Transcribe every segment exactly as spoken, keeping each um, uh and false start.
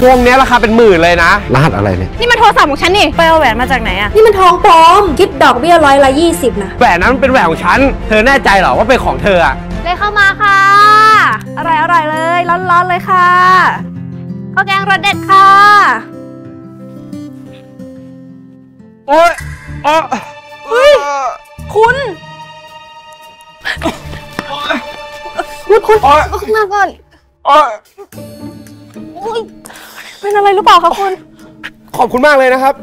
วงนี้ราคาเป็นหมื่นเลยนะรหัสอะไรเนี่ยนี่มันโทรศัพท์ของฉันนี่ไปเอาแหวนมาจากไหนอะนี่มันทองปลอมคิดดอกเบี้ยร้อยละยี่สิบนะแหวนนั้นเป็นแหวนของฉันเธอแน่ใจเหรอว่าเป็นของเธออะเลยเข้ามาค่ะอร่อยอร่อยเลยร้อนๆเลยค่ะข้าวแกงรสเด็ดค่ะโอ๊ยอ๋อเฮ้ยคุณคุณคุณขึ้นมาก่อนเป็นอะไรหรือเปล่าคะคุณขอบคุณมากเลยนะครับ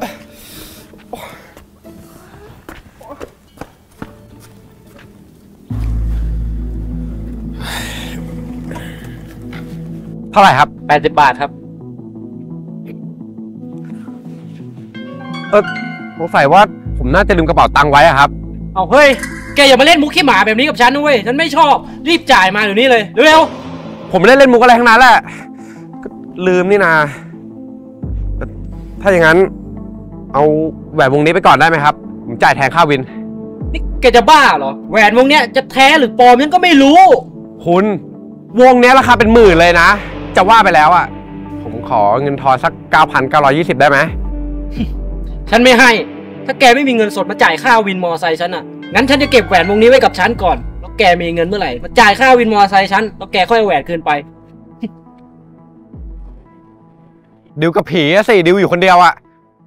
เท่าไหร่ครับแปดสิบบาทครับเออสงสัยว่าผมน่าจะลืมกระเป๋าตังค์ไว้อะครับเอาเฮ้ยแกอย่ามาเล่นมุกขี้หมาแบบนี้กับฉันนะเว้ยฉันไม่ชอบรีบจ่ายมาเดี๋ยวนี้เลยเร็วๆผมไม่ได้เล่นมุกอะไรทั้งนั้นแหละลืมนี่นาถ้าอย่างนั้นเอาแหวนวงนี้ไปก่อนได้ไหมครับผมจ่ายแทนค่าวินนี่แกจะบ้าเหรอแหวนวงเนี้ยจะแท้หรือปลอมฉันก็ไม่รู้คุณวงนี้ราคาเป็นหมื่นเลยนะจะว่าไปแล้วอ่ะผมขอเงินทอนสัก เก้าพันเก้าร้อยยี่สิบ ได้ไหมฉันไม่ให้ถ้าแกไม่มีเงินสดมาจ่ายค่าวินมอไซค์ฉันอ่ะงั้นฉันจะเก็บแหวนวงนี้ไว้กับฉันก่อนแล้วแกมีเงินเมื่อไหร่มาจ่ายค่าวินมอไซค์ฉันแล้วแกค่อยเอาแหวนคืนไปดิวกับผีอะสิดิวอยู่คนเดียวอะ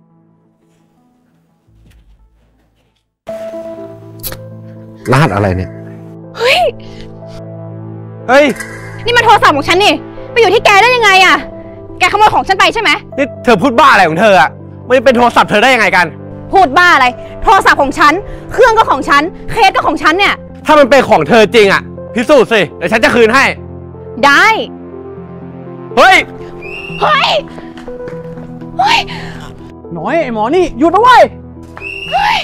รหัสอะไรเนี่ยเฮ้ยเฮ้ยนี่มันโทรศัพท์ของฉันนี่ไปอยู่ที่แกได้ยังไงอะแกขโมยของฉันไปใช่ไหมนี่เธอพูดบ้าอะไรของเธออะมันเป็นโทรศัพท์เธอได้ยังไงกันพูดบ้าอะไรโทรศัพท์ของฉันเครื่องก็ของฉันเคสก็ของฉันเนี่ยถ้ามันเป็นของเธอจริงอะพิสูจน์สิเดี๋ยวฉันจะคืนให้ได้เฮ้ยเฮ้ยเฮ้ยหน่อยไอ้หมอนี่หยุดนะเว้ยเฮ้ย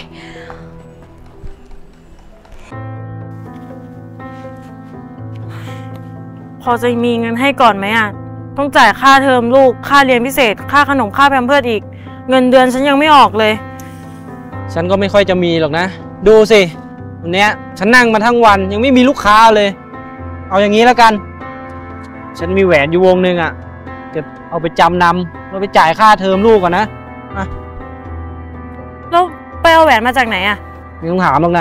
พอจะมีเงินให้ก่อนไหมอ่ะต้องจ่ายค่าเทอมลูกค่าเรียนพิเศษค่าขนมค่าแพมเพิร์สอีกเงินเดือนฉันยังไม่ออกเลยฉันก็ไม่ค่อยจะมีหรอกนะดูสิวันนี้ฉันนั่งมาทั้งวันยังไม่มีลูกค้าเลยเอาอย่างนี้แล้วกันฉันมีแหวนอยู่วงนึงอ่ะจะเอาไปจำนำเราไปจ่ายค่าเทอมลูกก่อนนะอ่ะแล้วไปเอาแหวนมาจากไหนอ่ะไม่ต้องถามหรอกนะ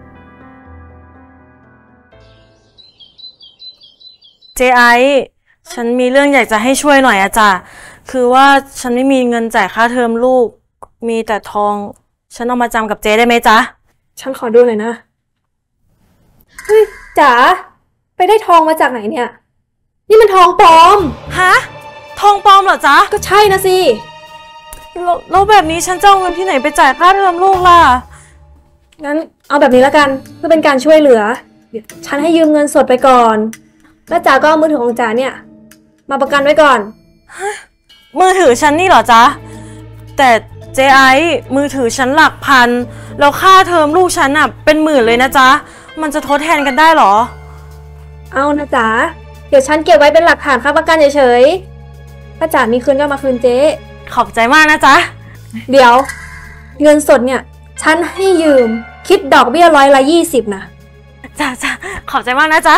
เจไอฉันมีเรื่องอยากจะให้ช่วยหน่อยอะจ้ะคือว่าฉันไม่มีเงินจ่ายค่าเทอมลูกมีแต่ทองฉันเอามาจำกับเจได้ไหมจ๊ะฉันขอดูหน่อยนะเฮ้ยจ๋าไปได้ทองมาจากไหนเนี่ยนี่มันทองปลอมฮะทองปลอมเหรอจ๊ะก็ใช่นะสิแล้วแบบนี้ฉันจะเอาเงินที่ไหนไปจ่ายค่าเทอมลูกล่ะงั้นเอาแบบนี้แล้วกันเพื่อเป็นการช่วยเหลือเดี๋ยวฉันให้ยืมเงินสดไปก่อนแล้วจ๋าก็เอามือถือของจ๋าเนี่ยมาประกันไว้ก่อนมือถือฉันนี่เหรอจ๊ะแต่เจไอมือถือฉันหลักพันแล้วค่าเทอมลูกฉันอ่ะเป็นหมื่นเลยนะจ๊ะมันจะทดแทนกันได้หรอเอานะจ๋าเดี๋ยวฉันเก็บไว้เป็นหลักฐานค่าประกันเฉยๆถ้าจ๋ามีคืนก็มาคืนเจ๊ขอบใจมากนะจ๊ะเดี๋ยวเงินสดเนี่ยฉันให้ยืมคิดดอกเบี้ยร้อยละยี่สิบนะจ้าจ้าขอบใจมากนะจ๊ะ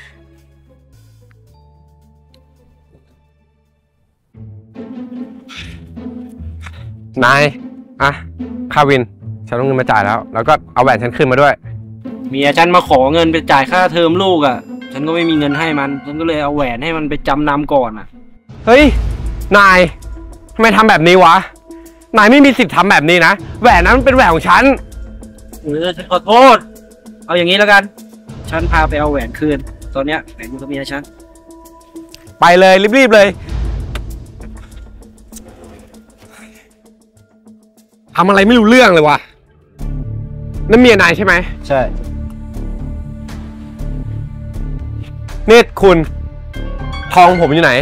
นายอ่ะค่าวินฉันต้องเงินมาจ่ายแล้วแล้วก็เอาแหวนฉันคืนมาด้วยเมียฉันมาขอเงินไปจ่ายค่าเทอมลูกอ่ะฉันก็ไม่มีเงินให้มันฉันก็เลยเอาแหวนให้มันไปจำนำก่อนอ่ะเฮ้ยนายทำไมทำแบบนี้วะนายไม่มีสิทธิ์ทำแบบนี้นะแหวนนั้นเป็นแหวนของฉันเออฉันขอโทษเอาอย่างนี้แล้วกันฉันพาไปเอาแหวนคืนตอนเนี้ยแหวนอยู่กับเมียฉันไปเลยรีบๆเลยทำอะไรไม่รู้เรื่องเลยวะนั่นเมียนายใช่ไหมใช่นี่คุณทองผมอยู่ไหน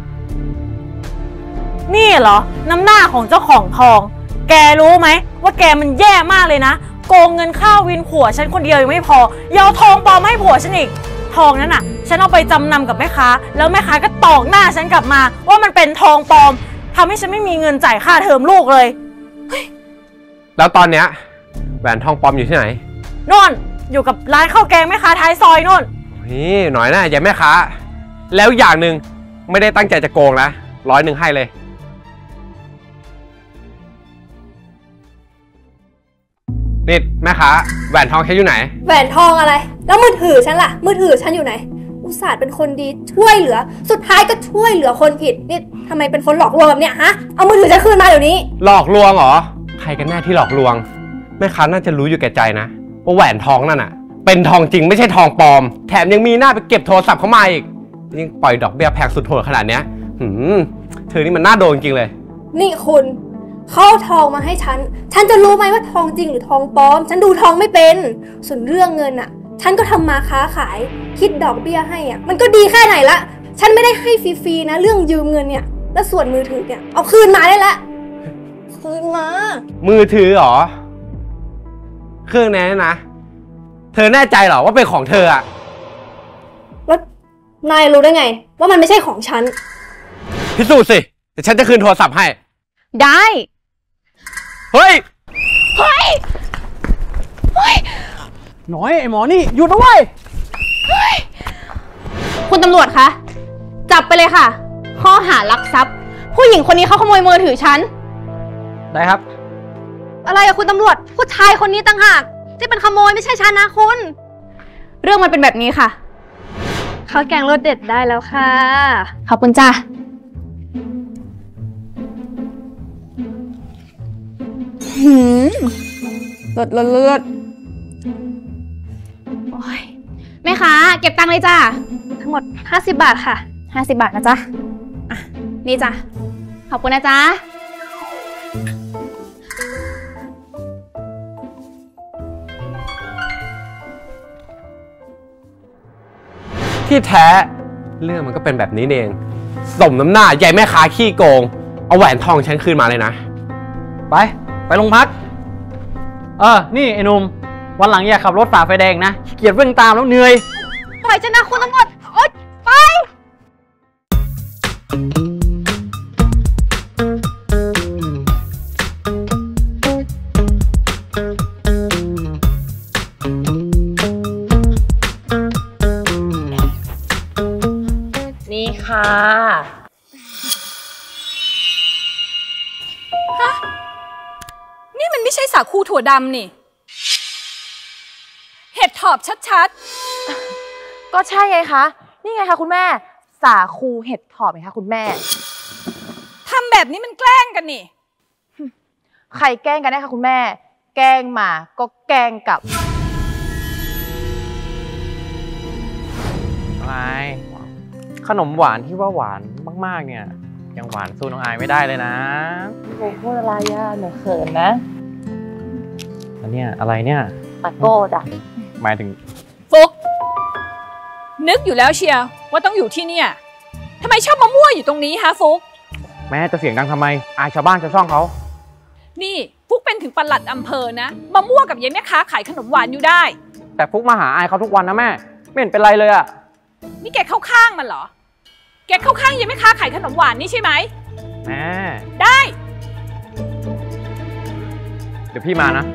นี่เหรอน้ำหน้าของเจ้าของทองแกรู้ไหมว่าแกมันแย่มากเลยนะโกงเงินค่าวินผัวฉันคนเดียวยังไม่พอยังเอาทองปลอมให้ผัวฉันอีกทองนั้นน่ะฉันเอาไปจำนำกับแม่ค้าแล้วแม่ค้าก็ตอกหน้าฉันกลับมาว่ามันเป็นทองปลอมทำให้ฉันไม่มีเงินจ่ายค่าเทอมลูกเลยแล้วตอนเนี้ยแหวนทองปลอมอยู่ที่ไหนโน่นอยู่กับร้านข้าวแกงแม่ค้าท้ายซอยโน่นนี่หน่อยนะอย่าแม่ค้าแล้วอย่างหนึ่งไม่ได้ตั้งใจจะโกงนะร้อยหนึ่งให้เลยนี่แม่ค้าแหวนทองฉันอยู่ไหนแหวนทองอะไรแล้วมือถือฉันล่ะมือถือฉันอยู่ไหนอุตส่าห์เป็นคนดีช่วยเหลือสุดท้ายก็ช่วยเหลือคนผิดนี่ทำไมเป็นคนหลอกลวงแบบเนี้ยฮะเอามือถือฉันคืนมาเดี๋ยวนี้หลอกลวงเหรอใครกันแน่ที่หลอกลวงแม่ค้าน่าจะรู้อยู่แก่ใจนะว่าแหวนทองนั่นน่ะเป็นทองจริงไม่ใช่ทองปลอมแถมยังมีหน้าไปเก็บโทรศัพท์เข้ามาอีกยิ่งปล่อยดอกเบี้ยแพงสุดโหดขนาดเนี้ยหืมเธอนี่มันน่าโดนจริงเลยนี่คุณเขาเอาทองมาให้ฉันฉันจะรู้ไหมว่าทองจริงหรือทองปลอมฉันดูทองไม่เป็นส่วนเรื่องเงินอะฉันก็ทำมาค้าขายคิดดอกเบี้ยให้อะมันก็ดีแค่ไหนละฉันไม่ได้ให้ฟรีๆนะเรื่องยืมเงินเนี่ยแล้วส่วนมือถือเนี่ยเอาคืนมาได้ละคืนมามือถือเหรอเครื่องนี้นะเธอแน่ใจเหรอว่าเป็นของเธออะแล้วนายรู้ได้ไงว่ามันไม่ใช่ของฉันพิสูจน์สิเดี๋ยวฉันจะคืนโทรศัพท์ให้ได้เฮ้ยเฮ้ยเฮ้ยน้อยไอ้หมอนี่หยุดนะเว้ยคุณตำรวจคะจับไปเลยค่ะข้อหารักทรัพย์ผู้หญิงคนนี้เขาขโมยมือถือฉันได้ครับอะไรอะคุณตำรวจผู้ชายคนนี้ต่างหากที่เป็นขโมยไม่ใช่ฉันนะคุณเรื่องมันเป็นแบบนี้ค่ะข้าวแกงรสเด็ดได้แล้วค่ะขอบคุณจ้าหืมลดลดลดโอ้ยแม่ค้าเก็บตังค์เลยจ้าทั้งหมดห้าสิบบาทค่ะห้าสิบบาทนะจ๊ะอ่ะนี่จ้ะขอบคุณนะจ๊ะที่แท้เรื่องมันก็เป็นแบบนี้เองสมน้ำหน้าใหญ่แม่ค้าขี้โกงเอาแหวนทองฉันคืนมาเลยนะไปไปโรงพักเออนี่ไอ้หนุ่มวันหลังอย่าขับรถฝ่าไฟแดงนะเกียดเวิ่งตามแล้วเหนื่อยปล่อยฉันนะคุณตำรวจโอ๊ยไปนี่ค่ะฮะนี่มันไม่ใช่สาคูถั่วดำนี่เห็ดถอบชัดๆก็ใช่ไงคะนี่ไงคะคุณแม่สาคูเห็ดถอบไงคะคุณแม่ทำแบบนี้มันแกล้งกันนี่ใครแกล้งกันได้คะคุณแม่แกล้งมาก็แกล้งกลับอะไรขนมหวานที่ว่าหวานมากๆเนี่ยยังหวานสู้น้องอายไม่ได้เลยนะโอ้พูดอะไรอ่ะหนูเขินนะอันเนี้ยอะไรเนี่ยตะโก้จ้ะหมายถึงฟุกนึกอยู่แล้วเชียร์ว่าต้องอยู่ที่เนี่ยทำไมชอบมามั่วอยู่ตรงนี้ฮะฟุกแม่จะเสียงดังทำไมอายชาวบ้านชาวช่องเขานี่ฟุกเป็นถึงปลัดอำเภอนะมามั่วกับยายแม่ค้าขายขนมหวานอยู่ได้แต่ฟุกมาหาอายเขาทุกวันนะแม่ไม่เห็นเป็นไรเลยอะนี่แกเข้าข้างมันเหรอแกเข้าข้างยายแม่ค้าขายขนมหวานนี่ใช่ไหมแม่ได้เดี๋ยวพี่มานะ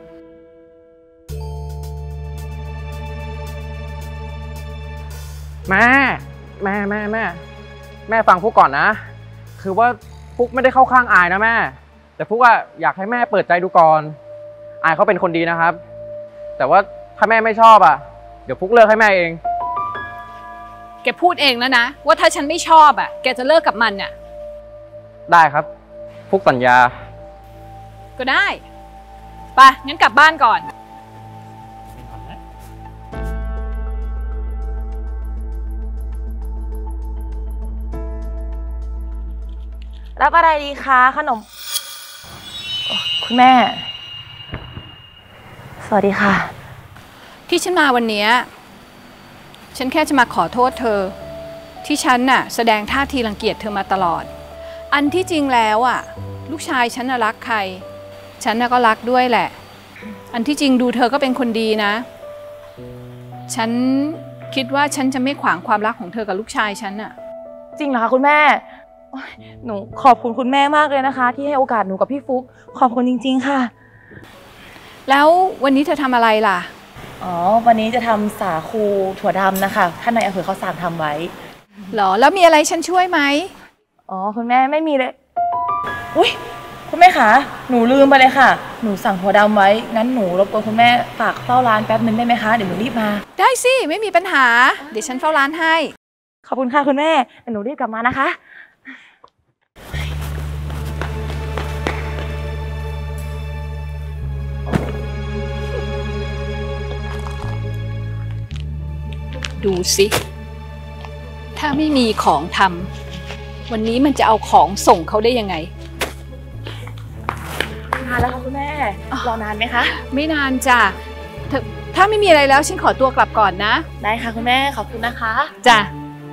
แม่แม่แม่แม่แม่ฟังฟุกก่อนนะคือว่าฟุกไม่ได้เข้าข้างอายนะแม่แต่ฟุกอะอยากให้แม่เปิดใจดูก่อนอายเขาเป็นคนดีนะครับแต่ว่าถ้าแม่ไม่ชอบอะเดี๋ยวฟุกเลิกให้แม่เองแกพูดเองแล้วนะว่าถ้าฉันไม่ชอบอะแกจะเลิกกับมันน่ะได้ครับฟุกสัญญาก็ได้ไปงั้นกลับบ้านก่อนรับอะไรดีคะขนมคุณแม่สวัสดีค่ะที่ฉันมาวันนี้ฉันแค่จะมาขอโทษเธอที่ฉันน่ะแสดงท่าทีรังเกียจเธอมาตลอดอันที่จริงแล้วอ่ะลูกชายฉันน่ะรักใครฉันน่ะก็รักด้วยแหละอันที่จริงดูเธอก็เป็นคนดีนะฉันคิดว่าฉันจะไม่ขวางความรักของเธอกับลูกชายฉันน่ะจริงเหรอคะคุณแม่หนูขอบคุณคุณแม่มากเลยนะคะที่ให้โอกาสหนูกับพี่ฟุกขอบคุณจริงๆค่ะแล้ววันนี้เธอทำอะไรล่ะอ๋อวันนี้จะทำสาคูถั่วดำนะคะท่านนายอำเภอเขาสั่งทำไว้หรอแล้วมีอะไรฉันช่วยไหมอ๋อคุณแม่ไม่มีเลยอุ้ยคุณแม่คะหนูลืมไปเลยค่ะหนูสั่งถั่วดำไว้งั้นหนูรบกวนคุณแม่ฝากเฝ้าร้านแป๊บนึงได้ไหมคะเดี๋ยวหนูรีบมาได้สิไม่มีปัญหา เดี๋ยวฉันเฝ้าร้านให้ขอบคุณค่ะคุณแม่เดี๋ยวหนูรีบกลับมานะคะดูสิถ้าไม่มีของทำวันนี้มันจะเอาของส่งเขาได้ยังไงมาแล้วค่ะคุณแม่รอนานไหมคะไม่นานจ้ะถ้าถ้าไม่มีอะไรแล้วฉันขอตัวกลับก่อนนะได้ค่ะคุณแม่ขอบคุณนะคะจ้ะ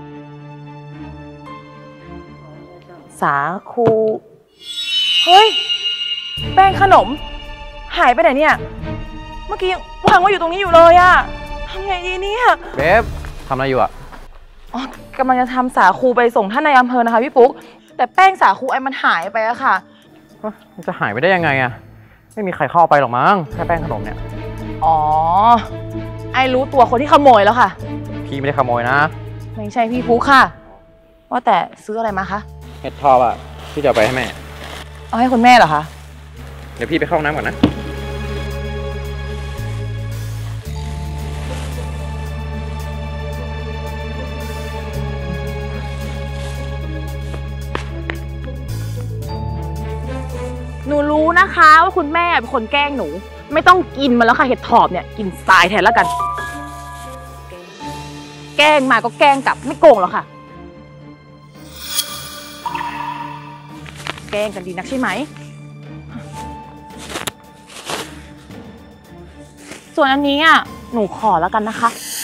สาคูเฮ้ยแป้งขนมหายไปไหนเนี่ยเมื่อกี้วางไว้อยู่ตรงนี้อยู่เลยอะทำไงดีเนี่ยเบฟทำอะไรอยู่อะอ๋อกำลังจะทำสาคูไปส่งท่านในอำเภอนะคะพี่ปุ๊กแต่แป้งสาคูไอ้มันหายไปอะค่ะมันจะหายไปได้ยังไงอะไม่มีใครเข้าไปหรอกมั้งแค่แป้งขนมเนี่ยอ๋อไอ้รู้ตัวคนที่ขโมยแล้วค่ะพี่ไม่ได้ขโมยนะไม่ใช่พี่ปุ๊กค่ะว่าแต่ซื้ออะไรมาคะเห็ดทอบอะพี่จะเอาไปให้แม่เอาให้คุณแม่เหรอคะเดี๋ยวพี่ไปเข้าห้องน้ำก่อนนะหนูรู้นะคะว่าคุณแม่เป็นคนแกล้งหนูไม่ต้องกินมันแล้วค่ะเห็ดถอบเนี่ยกินทรายแทนแล้วกัน แกล้งมาก็แกล้งกลับไม่โกงหรอกค่ะ แกล้งกันดีนักใช่ไหมส่วนอันนี้อ่ะหนูขอแล้วกันนะคะ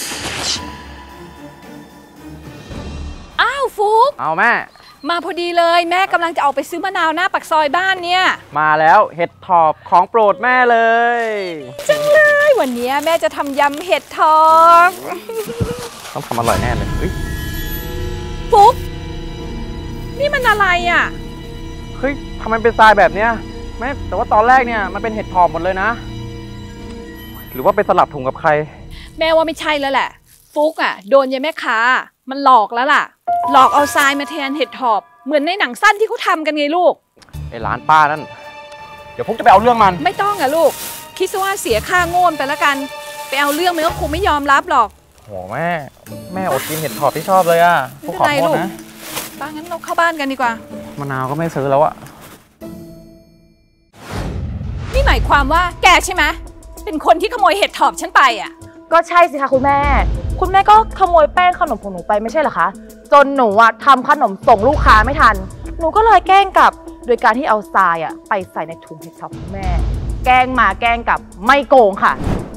อ้าวฟุกเอาแม่มาพอดีเลยแม่กำลังจะออกไปซื้อมะนาวหน้าปากซอยบ้านเนี่ยมาแล้วเห็ดทอบของโปรดแม่เลยจังเลยวันนี้แม่จะทำยำเห็ดทองต้องทำอร่อยแน่เลยเฮ้ยฟุกนี่มันอะไรอ่ะเฮ้ยทำไมเป็นทรายแบบเนี้ยแม่แต่ว่าตอนแรกเนี่ยมันเป็นเห็ดทอบหมดเลยนะ หรือว่าเป็นสลับถุงกับใครแม่ว่าไม่ใช่แล้วแหละฟุกอ่ะโดนยายแม่ค้ามันหลอกแล้วล่ะหลอกเอาทรายมาแทนเห็ดถอบเหมือนในหนังสั้นที่เขาทำกันไงลูกไอ้ร้านป้านั่น เดี๋ยวพวกจะไปเอาเรื่องมันไม่ต้องอะลูกคิดซะว่าเสียค่าโง่ไปแล้วกันไปเอาเรื่องมันก็คงไม่ยอมรับหรอกโหแม่ แม่อดกินเห็ดทอบที่ชอบเลยอะพวกขอไม่โทเป็นไรลูกษนะป้างั้นเราเข้าบ้านกันดีกว่ามะนาวก็ไม่ซื้อแล้วอะนี่หมายความว่าแกใช่ไหมเป็นคนที่ขโมยเห็ดถอบฉันไปอ่ะก็ใช่สิคะคุณแม่ คุณแม่ก็ขโมยแป้งขนมของหนูไปไม่ใช่เหรอคะจนหนูอะทำขนมส่งลูกค้าไม่ทันหนูก็เลยแกล้งกลับโดยการที่เอาทรายอะไปใส่ในถุงเห็ดถอบคุณแม่ แกล้งมาแกล้งกลับไม่โกงค่ะ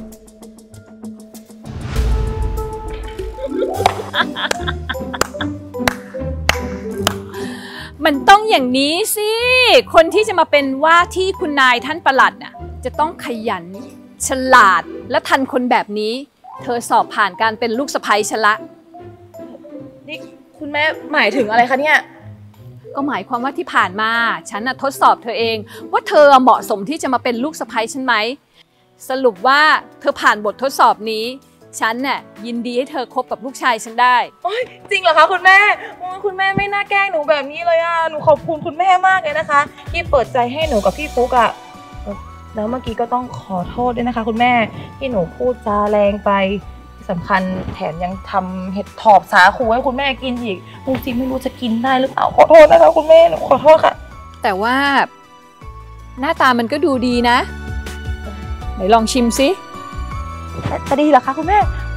มันต้องอย่างนี้สิคนที่จะมาเป็นว่าที่คุณนายท่านประหลัดน่ะจะต้องขยันฉลาดและทันคนแบบนี้ เธอสอบผ่านการเป็นลูกสะใภ้ฉันละนี่คุณแม่หมายถึงอะไรคะเนี่ยก็หมายความว่าที่ผ่านมาฉันน่ะทดสอบเธอเองว่าเธอเหมาะสมที่จะมาเป็นลูกสะใภ้ฉันไหมสรุปว่าเธอผ่านบททดสอบนี้ฉันน่ะยินดีให้เธอคบกับลูกชายฉันได้โอ๊ยจริงเหรอคะคุณแม่โอ๊ยคุณแม่ไม่น่าแกล้งหนูแบบนี้เลยอ่ะหนูขอบคุณคุณแม่มากเลยนะคะที่เปิดใจให้หนูกับพี่ฟุกอ่ะเอ่อแล้วเมื่อกี้ก็ต้องขอโทษด้วยนะคะ คุณแม่ที่หนูพูดจาแรงไปที่สำคัญแถมยังทำเห็ดถอบสาคูให้คุณแม่กินอีกหนูจริงไม่รู้จะกินได้หรือเปล่าขอโทษนะคะคุณแม่หนูขอโทษค่ะแต่ว่าหน้าตามันก็ดูดีนะไหนลองชิมสิจะดีเหรอคะคุณแม่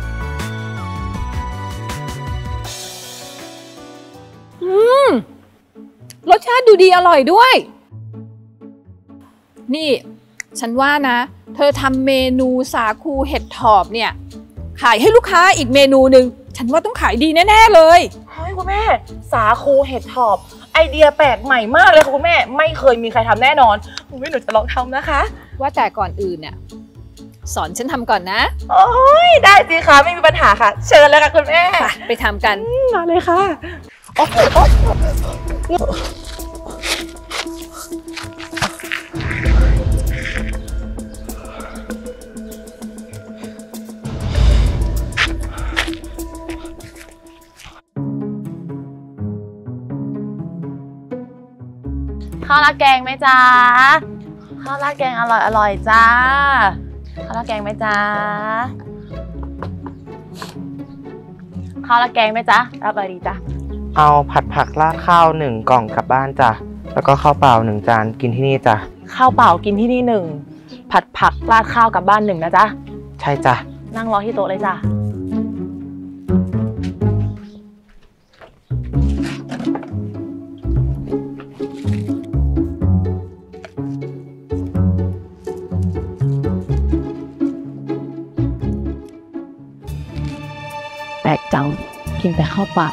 อืมรสชาติดูดีอร่อยด้วย นี่ฉันว่านะ เธอทำเมนูสาคูเห็ดถอบเนี่ยขายให้ลูกค้าอีกเมนูหนึ่งฉันว่าต้องขายดีแน่ๆเลยเฮ้ยคุณแม่สาคูเห็ดถอบไอเดียแปลกใหม่มากเลยค่ะคุณแม่ไม่เคยมีใครทำแน่นอนคุณแม่หนูจะลองทำนะคะว่าแต่ก่อนอื่นเนี่ยสอนฉันทำก่อนนะโอ้ยได้สิคะไม่มีปัญหาค่ะ เชิญเลยค่ะคุณแม่ไปไปทำกันมาเลยค่ะโอ๊ยโอ๊ยข้าวราดแกงไหมจ๊ะข้าวราดแกงอร่อยอร่อยจ้าข้าวราดแกงไหมจ๊ะข้าวราดแกงไหมจ๊ะรับอะไรดีจ๊ะเอาผัดผักราดข้าวหนึ่งกล่องกลับบ้านจ้ะแล้วก็ข้าวเปล่าหนึ่งจานกินที่นี่จ้ะข้าวเปล่ากินที่นี่หนึ่งผัดผักราดข้าวกลับบ้านหนึ่งนะจ๊ะใช่จ้ะนั่งรอที่โต๊ะเลยจ้ะแปลกจังกินแต่ข้าวเปล่า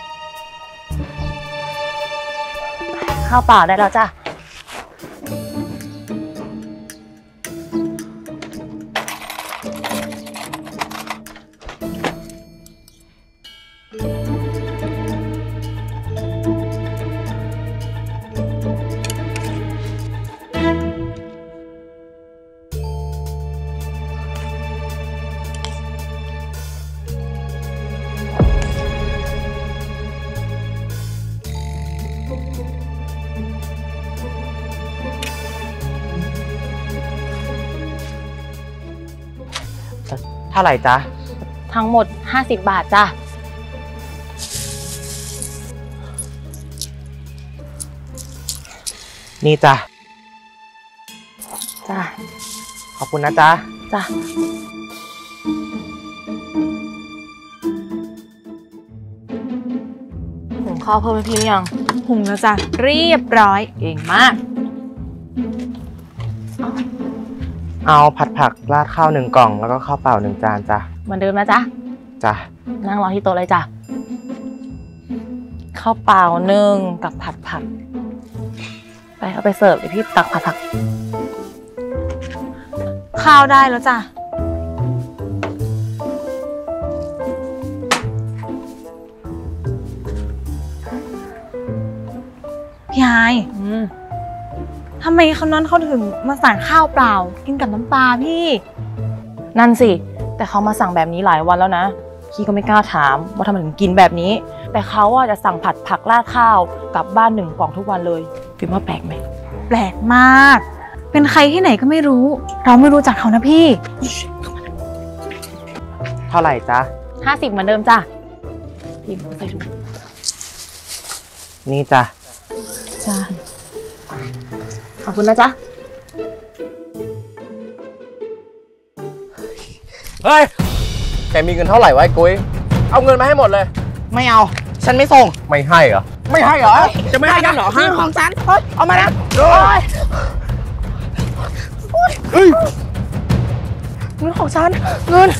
ข้าวเปล่าได้แล้วจ้ะเท่าไหร่จ๊ะทั้งหมดห้าสิบบาทจ้ะนี่จ้ะจ้ะขอบคุณนะจ๊ะจ้ะหุงข้าวเพิ่มให้พี่หรือยังหุงแล้วจ้ะเรียบร้อยเก่งมากเอาผัดผักราดข้าวหนึ่งกล่องแล้วก็ข้าวเปล่าหนึ่งจานจ้ะเหมือนเดิมนะจ๊ะจ้ะนั่งรอที่โต๊ะเลยจ้ะข้าวเปล่าหนึ่งกับผัดผักไปเอาไปเสิร์ฟเดี๋ยวพี่ตักผัดผักข้าวได้แล้วจ้ะพี่ไฮทำไมเขานั้นเขาถึงมาสั่งข้าวเปล่ากินกับน้ำปลาพี่นั่นสิแต่เขามาสั่งแบบนี้หลายวันแล้วนะพี่ก็ไม่กล้าถามว่าทำไมถึงกินแบบนี้แต่เขาอะจะสั่งผัดผักราดข้าวกลับบ้านหนึ่งกล่องทุกวันเลยฟิล์มว่าแปลกไหมแปลกมากเป็นใครที่ไหนก็ไม่รู้เราไม่รู้จักเขานะพี่เท่าไหร่จ๊ะห้าสิบเหมือนเดิมจ้ะฟิล์มใส่ถุงนี่จ้ะจ้ะขอบคุณนะจ๊ะเฮ้ยแกมีเงินเท่าไหร่วะไอ้กุ้ยเอาเงินมาให้หมดเลยไม่เอาฉันไม่ส่งไม่ให้เหรอไม่ให้เหรอจะไม่ให้กันเหรอฮะของฉันเฮ้ยเอามานะเฮ้ยเงินของฉันเงิน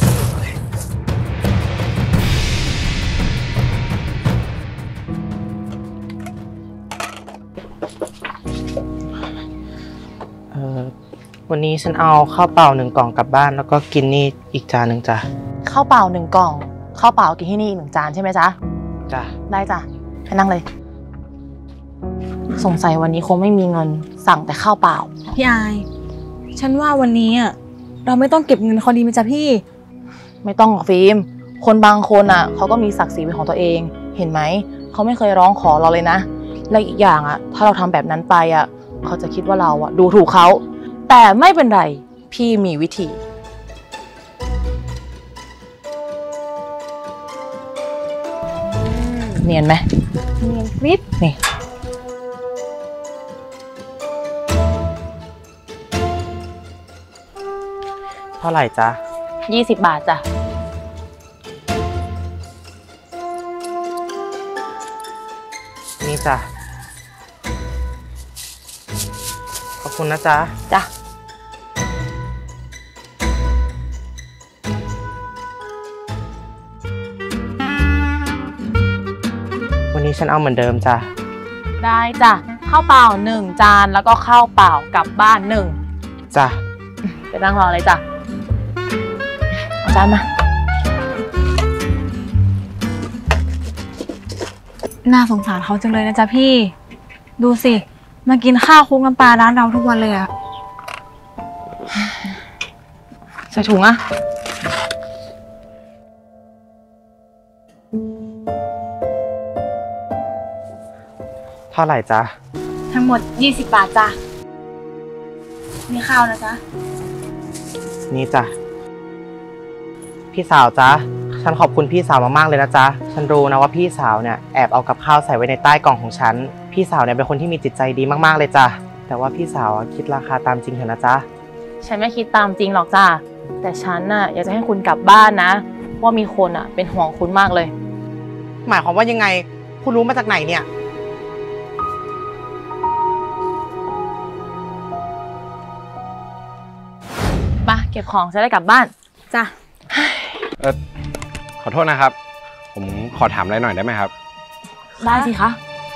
เออวันนี้ฉันเอาข้าวเปล่าหนึ่งกล่องกลับบ้านแล้วก็กินนี่อีกจานหนึ่งจ้ะข้าวเปล่าหนึ่งกล่องข้าวเปล่ากินที่นี่อีกหนึ่งจานใช่ไหมจ๊ะจ้ะได้จ้ะไปนั่งเลยสงสัยวันนี้คงไม่มีเงินสั่งแต่ข้าวเปล่าพี่อายฉันว่าวันนี้อ่ะเราไม่ต้องเก็บเงินเขาดีไหมจ๊ะพี่ไม่ต้องหรอกฟิล์มคนบางคนอ่ะเขาก็มีศักดิ์ศรีเป็นของตัวเองเห็นไหมเขาไม่เคยร้องขอเราเลยนะและอีกอย่างอ่ะถ้าเราทำแบบนั้นไปอ่ะเขาจะคิดว่าเราอ่ะดูถูกเขาแต่ไม่เป็นไรพี่มีวิธีเนียนไหมเนียนฟิตนี่เท่าไหร่จ๊ะยี่สิบบาทจ้ะนี่จ้ะขอบคุณนะจ๊ะจ้ะวันนี้ฉันเอาเหมือนเดิมจ้ะได้จ้ะข้าวเปล่าหนึ่งจานแล้วก็ข้าวเปล่ากลับบ้านหนึ่งจ้ะไปนั่งรอเลยจ้ะเอาจานมาน่าสงสารเขาจังเลยนะจ๊ะพี่ดูสิมากินข้าวคลุกน้ำปลาร้านเราทุกวันเลยอะใส่ถุงอะเท่าไหร่จ๊ะทั้งหมดยี่สิบบาทจ้ะมีข้าวนะจ๊ะนี่จ้ะพี่สาวจ๊ะฉันขอบคุณพี่สาวมากๆเลยนะจ๊ะฉันรู้นะว่าพี่สาวเนี่ยแอบเอากับข้าวใส่ไว้ในใต้กล่องของฉันพี่สาวเนี่ยเป็นคนที่มีจิตใจดีมากๆเลยจ้ะแต่ว่าพี่สาวคิดราคาตามจริงเถอะนะจ๊ะฉันไม่คิดตามจริงหรอกจ้าแต่ฉันน่ะอยากจะให้คุณกลับบ้านนะว่ามีคนอ่ะเป็นห่วงคุณมากเลยหมายความว่ายังไงคุณรู้มาจากไหนเนี่ยไปเก็บของจะได้กลับบ้านจ้ะเออขอโทษนะครับ ผมขอถามอะไรหน่อยได้ไหมครับได้สิคะ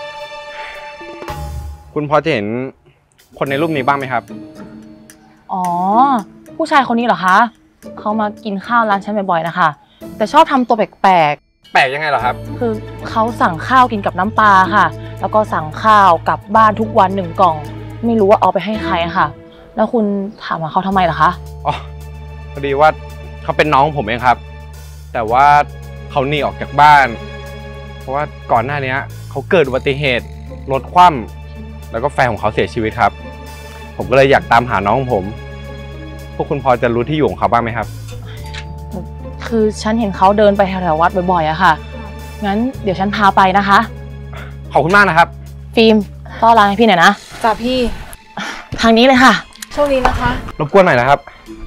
คุณพอจะเห็นคนในรูปนี้บ้างไหมครับอ๋อผู้ชายคนนี้เหรอคะเขามากินข้าวร้านฉันบ่อยๆนะคะแต่ชอบทำตัวแปลกๆแปลกยังไงเหรอครับคือเขาสั่งข้าวกินกับน้ำปลาค่ะแล้วก็สั่งข้าวกลับบ้านทุกวันหนึ่งกล่องไม่รู้ว่าเอาไปให้ใครค่ะแล้วคุณถามหาเขาทำไมเหรอคะอ๋อพอดีว่าเขาเป็นน้องผมเองครับแต่ว่าเขาหนีออกจากบ้านเพราะว่าก่อนหน้านี้เขาเกิดอุบัติเหตุรถคว่ำแล้วก็แฟนของเขาเสียชีวิตครับผมก็เลยอยากตามหาน้องผมพวกคุณพอจะรู้ที่อยู่ของเขาบ้างไหมครับคือฉันเห็นเขาเดินไปแถววัดบ่อยๆอะค่ะงั้นเดี๋ยวฉันพาไปนะคะขอบคุณมากนะครับฟิล์มต้อนรับให้พี่หน่อยนะจ้ะพี่ทางนี้เลยค่ะโชคดีนะคะรบกวนหน่อยนะครับ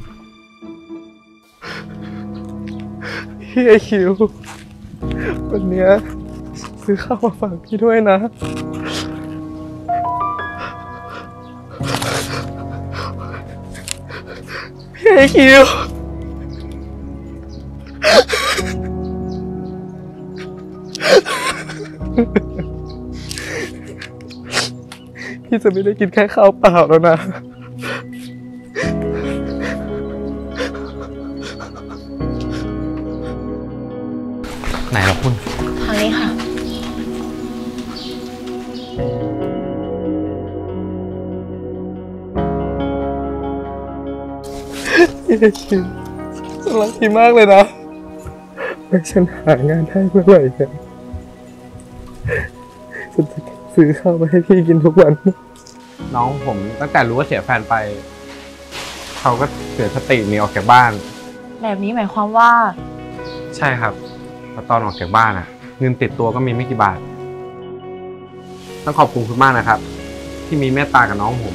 พี่ไอคิววันนี้ซื้อข้าวมาฝากพี่ด้วยนะพี่ไอคิวพี่จะไม่ได้กินแค่ข้าวเปล่าแล้วนะไหนล่ะคุณทางนี้ค่ะพี่ไอคิวฉันรักพี่มากเลยนะแล้วฉันหางานได้เมื่อไหร่กันฉันจะซื้อข้าวมาให้พี่กินทุกวันน้องผมตั้งแต่รู้ว่าเสียแฟนไปเขาก็เสียสติหนีออกจากบ้านแบบนี้หมายความว่าใช่ครับพอตอนออกจากบ้านอะเงินติดตัวก็มีไม่กี่บาทต้องขอบคุณคุณมากนะครับที่มีเมตตากับน้องผม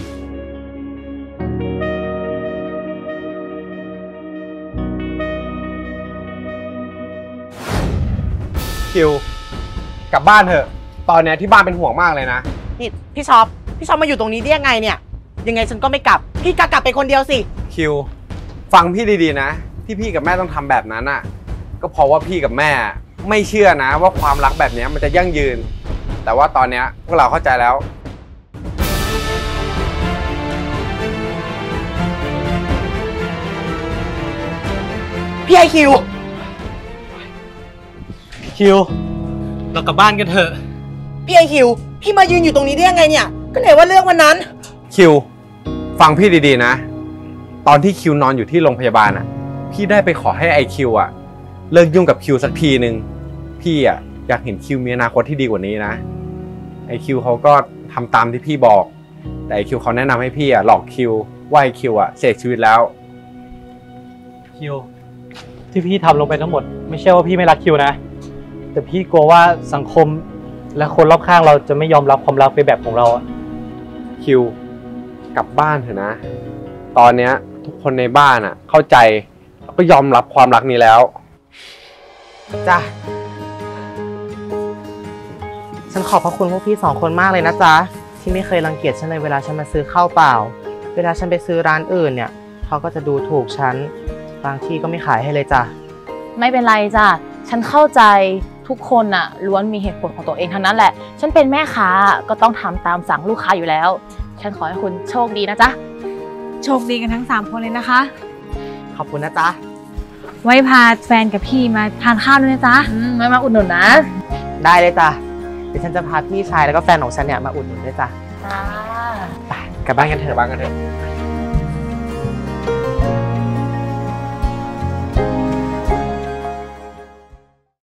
คิวกลับบ้านเถอะตอนนี้ที่บ้านเป็นห่วงมากเลยนะนี่พี่ช็อปพี่ช็อปมาอยู่ตรงนี้ได้ยังไงเนี่ยยังไงฉันก็ไม่กลับพี่กลับไปคนเดียวสิคิวฟังพี่ดีๆนะที่พี่กับแม่ต้องทำแบบนั้นอ่ะก็เพราะว่าพี่กับแม่ไม่เชื่อนะว่าความรักแบบนี้มันจะยั่งยืนแต่ว่าตอนนี้พวกเราเข้าใจแล้วพี่ไอคิวคิวเรากลับบ้านกันเถอะพี่ไอคิวพี่มายืนอยู่ตรงนี้ได้ยังไงเนี่ยก็ไหนว่าเรื่องวันนั้นคิวฟังพี่ดีๆนะตอนที่คิวนอนอยู่ที่โรงพยาบาลอ่ะพี่ได้ไปขอให้ไอคิวอ่ะเลิกยุ่งกับคิวสักทีนึงพี่อ่ะอยากเห็นคิวมีอนาคตที่ดีกว่านี้นะไอคิวเขาก็ทำตามที่พี่บอกแต่ไอคิวเขาแนะนำให้พี่อ่ะหลอกคิวว่าไอคิวอ่ะเสียชีวิตแล้วคิวที่พี่ทำลงไปทั้งหมดไม่ใช่ว่าพี่ไม่รักคิวนะแต่พี่กลัวว่าสังคมและคนรอบข้างเราจะไม่ยอมรับความรักไปแบบของเราอะคิวกลับบ้านเถอะนะตอนเนี้ยทุกคนในบ้านอ่ะเข้าใจแล้วก็ยอมรับความรักนี้แล้วจ้ะฉันขอบพระคุณพวกพี่สองคนมากเลยนะจ๊ะที่ไม่เคยรังเกียจฉันเลยเวลาฉันมาซื้อข้าวเปล่าเวลาฉันไปซื้อร้านอื่นเนี่ยเขาก็จะดูถูกฉันบางที่ก็ไม่ขายให้เลยจ้ะไม่เป็นไรจ้ะฉันเข้าใจทุกคนน่ะล้วนมีเหตุผลของตัวเองทั้งนั้นแหละฉันเป็นแม่ค้าก็ต้องทำตามสั่งลูกค้าอยู่แล้วฉันขอให้คุณโชคดีนะจ๊ะโชคดีกันทั้งสามคนเลยนะคะขอบคุณนะจ๊ะไว้พาแฟนกับพี่มาทานข้าวด้วยนะจ๊ะไว้มาอุดหนุนนะได้เลยจ้ะเดี๋ยวฉันจะพาพี่ชายแล้วก็แฟนของฉันเนี่ยมาอุดหนุนด้วยจ้ะจ้าไปกลับบ้านกันเถอะบ้านกันเถอะ